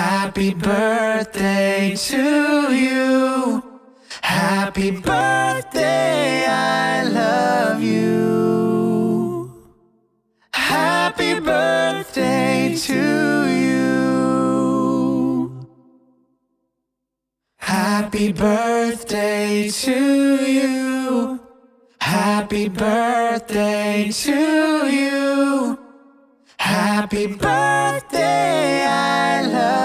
Happy birthday to you. Happy birthday, I love you. Happy birthday to you. Happy birthday to you. Happy birthday to you. Happy birthday, I love you.